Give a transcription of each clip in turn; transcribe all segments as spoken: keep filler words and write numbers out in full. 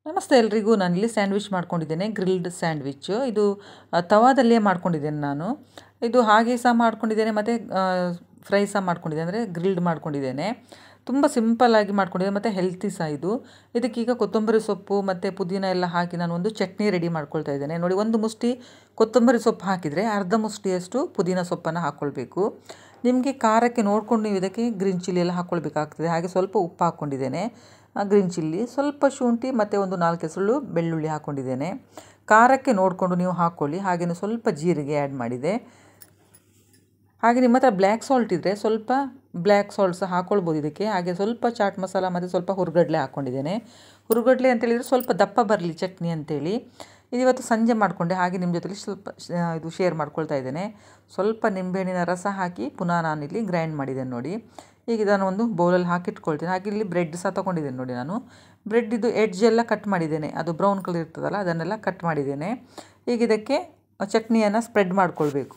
ನಮಸ್ತೆ ಎಲ್ರಿಗೂ. ನಾನಿಲ್ಲಿ ಸ್ಯಾಂಡ್ವಿಚ್ ಮಾಡ್ಕೊಂಡಿದ್ದೇನೆ, ಗ್ರಿಲ್ಡ್ ಸ್ಯಾಂಡ್ವಿಚ್. ಇದು ತವಾದಲ್ಲೇ ಮಾಡ್ಕೊಂಡಿದ್ದೇನೆ ನಾನು. ಇದು ಹಾಗೆ ಸಹ ಮಾಡ್ಕೊಂಡಿದ್ದೇನೆ ಮತ್ತು ಫ್ರೈ ಸಹ ಮಾಡ್ಕೊಂಡಿದ್ದೇನೆ, ಅಂದರೆ ಗ್ರಿಲ್ಡ್ ಮಾಡ್ಕೊಂಡಿದ್ದೇನೆ. ತುಂಬ ಸಿಂಪಲ್ಲಾಗಿ ಮಾಡ್ಕೊಂಡಿದ್ದೇನೆ ಮತ್ತು ಹೆಲ್ತಿ ಸಹ ಇದು. ಇದಕ್ಕೀಗ ಕೊತ್ತಂಬರಿ ಸೊಪ್ಪು ಮತ್ತು ಪುದೀನ ಎಲ್ಲ ಹಾಕಿ ನಾನು ಒಂದು ಚಟ್ನಿ ರೆಡಿ ಮಾಡ್ಕೊಳ್ತಾ ಇದ್ದೇನೆ. ನೋಡಿ, ಒಂದು ಮುಷ್ಟಿ ಕೊತ್ತಂಬರಿ ಸೊಪ್ಪು ಹಾಕಿದರೆ ಅರ್ಧ ಮುಷ್ಟಿಯಷ್ಟು ಪುದೀನ ಸೊಪ್ಪನ್ನು ಹಾಕ್ಕೊಳ್ಬೇಕು. ನಿಮಗೆ ಖಾರಕ್ಕೆ ನೋಡ್ಕೊಂಡು ನೀವು ಇದಕ್ಕೆ ಗ್ರೀನ್ ಚಿಲ್ಲಿ ಎಲ್ಲ ಹಾಕ್ಕೊಳ್ಬೇಕಾಗ್ತದೆ. ಹಾಗೆ ಸ್ವಲ್ಪ ಉಪ್ಪು ಹಾಕ್ಕೊಂಡಿದ್ದೇನೆ, ಗ್ರೀನ್ ಚಿಲ್ಲಿ, ಸ್ವಲ್ಪ ಶುಂಠಿ ಮತ್ತು ಒಂದು ನಾಲ್ಕು ಎಸಳು ಬೆಳ್ಳುಳ್ಳಿ ಹಾಕ್ಕೊಂಡಿದ್ದೇನೆ. ಖಾರಕ್ಕೆ ನೋಡಿಕೊಂಡು ನೀವು ಹಾಕ್ಕೊಳ್ಳಿ. ಹಾಗೆಯೇ ಸ್ವಲ್ಪ ಜೀರಿಗೆ ಆ್ಯಡ್ ಮಾಡಿದೆ. ಹಾಗೆ ನಿಮ್ಮ ಹತ್ರ ಬ್ಲ್ಯಾಕ್ ಸಾಲ್ಟ್ ಇದ್ದರೆ ಸ್ವಲ್ಪ ಬ್ಲ್ಯಾಕ್ ಸಾಲ್ಟ್ ಸಹ ಹಾಕ್ಕೊಳ್ಬೋದು ಇದಕ್ಕೆ. ಹಾಗೆ ಸ್ವಲ್ಪ ಚಾಟ್ ಮಸಾಲ ಮತ್ತು ಸ್ವಲ್ಪ ಹುರ್ಗಡ್ಲೆ ಹಾಕ್ಕೊಂಡಿದ್ದೇನೆ. ಹುರ್ಗಡ್ಲೆ ಅಂತೇಳಿದರೆ ಸ್ವಲ್ಪ ದಪ್ಪ ಬರಲಿ ಚಟ್ನಿ ಅಂತೇಳಿ ಇದು ಇವತ್ತು ಸಂಜೆ ಮಾಡಿಕೊಂಡೆ. ಹಾಗೆ ನಿಮ್ಮ ಜೊತೆಲಿ ಸ್ವಲ್ಪ ಇದು ಶೇರ್ ಮಾಡ್ಕೊಳ್ತಾ ಇದ್ದೇನೆ. ಸ್ವಲ್ಪ ನಿಂಬೆಹಣ್ಣಿನ ರಸ ಹಾಕಿ ಪುನಃ ನಾನಿಲ್ಲಿ ಗ್ರೈಂಡ್ ಮಾಡಿದ್ದೇನೆ ನೋಡಿ. ಈಗ ಇದನ್ನು ಒಂದು ಬೌಲಲ್ಲಿ ಹಾಕಿಟ್ಕೊಳ್ತೀನಿ. ಹಾಗೆ ಇಲ್ಲಿ ಬ್ರೆಡ್ ಸಹ ತೊಗೊಂಡಿದ್ದೇನೆ ನೋಡಿ. ನಾನು ಬ್ರೆಡ್ ಇದು ಎಡ್ಜ್ ಎಲ್ಲ ಕಟ್ ಮಾಡಿದ್ದೇನೆ, ಅದು ಬ್ರೌನ್ ಕಲರ್ ಇರ್ತದಲ್ಲ ಅದನ್ನೆಲ್ಲ ಕಟ್ ಮಾಡಿದ್ದೇನೆ. ಈಗ ಇದಕ್ಕೆ ಚಟ್ನಿಯನ್ನು ಸ್ಪ್ರೆಡ್ ಮಾಡಿಕೊಳ್ಬೇಕು.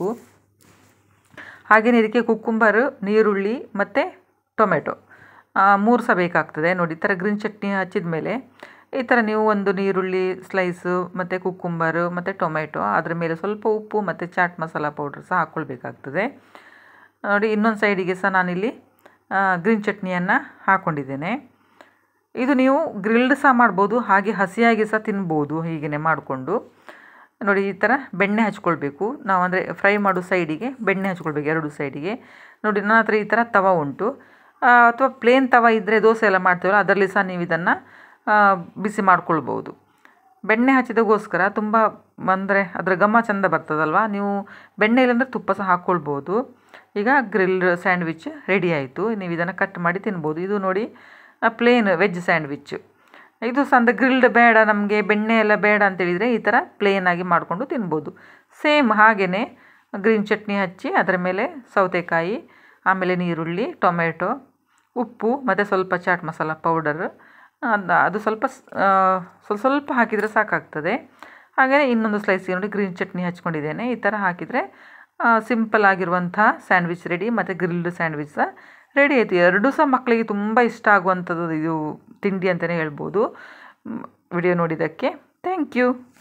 ಹಾಗೆಯೇ ಇದಕ್ಕೆ ಕುಕ್ಕುಂಬರು, ನೀರುಳ್ಳಿ ಮತ್ತು ಟೊಮೆಟೊ ಮೂರು ಸಹ ಬೇಕಾಗ್ತದೆ ನೋಡಿ. ಈ ಥರ ಗ್ರೀನ್ ಚಟ್ನಿ ಹಚ್ಚಿದ ಮೇಲೆ ಈ ಥರ ನೀವು ಒಂದು ನೀರುಳ್ಳಿ ಸ್ಲೈಸು ಮತ್ತು ಕುಕ್ಕುಂಬರು ಮತ್ತು ಟೊಮೆಟೊ, ಅದರ ಮೇಲೆ ಸ್ವಲ್ಪ ಉಪ್ಪು ಮತ್ತು ಚಾಟ್ ಮಸಾಲ ಪೌಡ್ರ್ ಸಹ ಹಾಕ್ಕೊಳ್ಬೇಕಾಗ್ತದೆ ನೋಡಿ. ಇನ್ನೊಂದು ಸೈಡಿಗೆ ಸಹ ನಾನಿಲ್ಲಿ ಗ್ರೀನ್ ಚಟ್ನಿಯನ್ನು ಹಾಕ್ಕೊಂಡಿದ್ದೇನೆ. ಇದು ನೀವು ಗ್ರಿಲ್ಡ್ ಸಹ ಮಾಡ್ಬೋದು, ಹಾಗೆ ಹಸಿಯಾಗಿ ಸಹ ತಿನ್ಬೋದು ಹೀಗೆ ಮಾಡಿಕೊಂಡು ನೋಡಿ. ಈ ಥರ ಬೆಣ್ಣೆ ಹಚ್ಕೊಳ್ಬೇಕು ನಾವು, ಅಂದರೆ ಫ್ರೈ ಮಾಡೋ ಸೈಡಿಗೆ ಬೆಣ್ಣೆ ಹಚ್ಕೊಳ್ಬೇಕು, ಎರಡು ಸೈಡಿಗೆ ನೋಡಿ. ನನ್ನ ಹತ್ರ ಈ ಥರ ತವ ಉಂಟು, ಅಥವಾ ಪ್ಲೇನ್ ತವ ಇದ್ದರೆ ದೋಸೆ ಎಲ್ಲ ಮಾಡ್ತೀವಲ್ಲ ಅದರಲ್ಲಿ ಸಹ ನೀವು ಇದನ್ನು ಬಿಸಿ ಮಾಡ್ಕೊಳ್ಬೋದು. ಬೆಣ್ಣೆ ಹಚ್ಚಿದಗೋಸ್ಕರ ತುಂಬ ಅಂದರೆ ಅದರ ಘಮ ಚೆಂದ ಬರ್ತದಲ್ವ. ನೀವು ಬೆಣ್ಣೆ ಇಲ್ಲಾಂದರೆ ತುಪ್ಪ ಸಹ ಹಾಕ್ಕೊಳ್ಬೋದು. ಈಗ ಗ್ರಿಲ್ಡ್ ಸ್ಯಾಂಡ್ವಿಚ್ ರೆಡಿ ಆಯಿತು. ನೀವು ಇದನ್ನು ಕಟ್ ಮಾಡಿ ತಿನ್ಬೋದು. ಇದು ನೋಡಿ ಪ್ಲೇನ್ ವೆಜ್ ಸ್ಯಾಂಡ್ವಿಚ್. ಇದು ಸಹ ಅಂದರೆ ಗ್ರಿಲ್ಡ್ ಬೇಡ ನಮಗೆ, ಬೆಣ್ಣೆ ಎಲ್ಲ ಬೇಡ ಅಂತೇಳಿದರೆ ಈ ಥರ ಪ್ಲೇನಾಗಿ ಮಾಡಿಕೊಂಡು ತಿನ್ಬೋದು. ಸೇಮ್ ಹಾಗೆಯೇ ಗ್ರೀನ್ ಚಟ್ನಿ ಹಚ್ಚಿ ಅದರ ಮೇಲೆ ಸೌತೆಕಾಯಿ, ಆಮೇಲೆ ನೀರುಳ್ಳಿ, ಟೊಮೆಟೊ, ಉಪ್ಪು ಮತ್ತು ಸ್ವಲ್ಪ ಚಾಟ್ ಮಸಾಲ ಪೌಡರ್, ಅದು ಸ್ವಲ್ಪ ಸ್ವಲ್ಪ ಸ್ವಲ್ಪ ಹಾಕಿದರೆ ಸಾಕಾಗ್ತದೆ. ಹಾಗೆಯೇ ಇನ್ನೊಂದು ಸ್ಲೈಸಿಗೆ ನೋಡಿ ಗ್ರೀನ್ ಚಟ್ನಿ ಹಚ್ಕೊಂಡಿದ್ದೇನೆ. ಈ ಥರ ಹಾಕಿದರೆ ಸಿಂಪಲ್ ಆಗಿರುವಂಥ ಸ್ಯಾಂಡ್ವಿಚ್ ರೆಡಿ, ಮತ್ತು ಗ್ರಿಲ್ಡ್ ಸ್ಯಾಂಡ್ವಿಚ್ ಸಹ ರೆಡಿ ಆಯಿತು. ಎರಡೂ ಸಹ ಮಕ್ಕಳಿಗೆ ತುಂಬ ಇಷ್ಟ ಆಗುವಂಥದ್ದು ಇದು ತಿಂಡಿ ಅಂತಲೇ ಹೇಳ್ಬೋದು. ವಿಡಿಯೋ ನೋಡಿದ್ದಕ್ಕೆ ಥ್ಯಾಂಕ್ ಯು.